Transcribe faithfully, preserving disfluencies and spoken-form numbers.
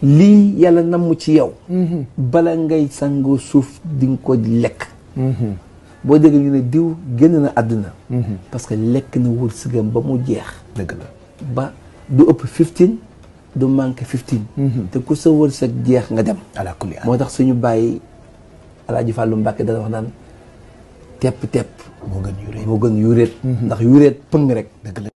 lii yàlla namm ci yow bala ngay sangoo suuf di nga ko lekk boo dégg ñu ne diw génn na àdduna parce que lekk na wërsëgam ba mu jeex dëgg la ba du ëpp fifteen du manqué fifteen te ku sa wërsëg jeex nga dem ala kulli moo tax suñu bàyyi Alaaji Fàllu Mbàkke dana wax naan tepp tepp moo gën yuréet moo gën yuréet ndax yuréet pëng rek dëgg la